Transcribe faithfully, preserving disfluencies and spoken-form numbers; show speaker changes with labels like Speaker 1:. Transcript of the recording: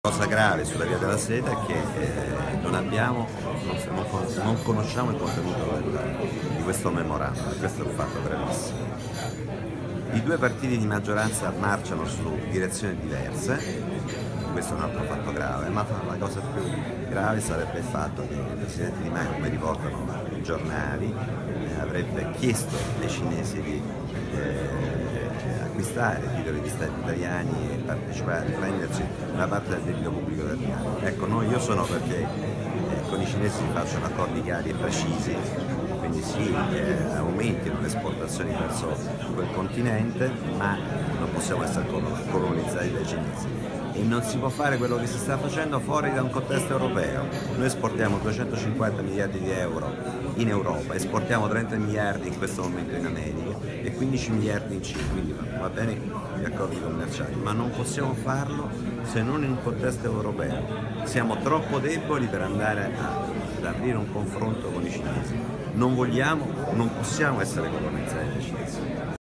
Speaker 1: La cosa grave sulla via della seta è che eh, non abbiamo, non, non, non conosciamo il contenuto del, di questo memorandum, e questo è un fatto gravissimo. I due partiti di maggioranza marciano su direzioni diverse, questo è un altro fatto grave, ma la cosa più grave sarebbe il fatto che il Presidente Di Maio, come riportano i giornali, eh, avrebbe chiesto ai cinesi di eh, acquistare titoli di Stati italiani e partecipare, prenderci una parte del debito pubblico italiano. Ecco, no, io sono perché eh, con i cinesi si facciano accordi chiari e precisi, quindi sì, eh, aumentino le esportazioni verso quel continente, ma non possiamo essere colonizzati dai cinesi. E non si può fare quello che si sta facendo fuori da un contesto europeo. Noi esportiamo duecentocinquanta miliardi di euro in Europa, esportiamo trenta miliardi in questo momento in America e quindici miliardi in Cina, quindi va bene gli accordi commerciali, ma non possiamo farlo se non in un contesto europeo. Siamo troppo deboli per andare a, ad aprire un confronto con i cinesi. Non vogliamo, non possiamo essere colonizzati dai cinesi.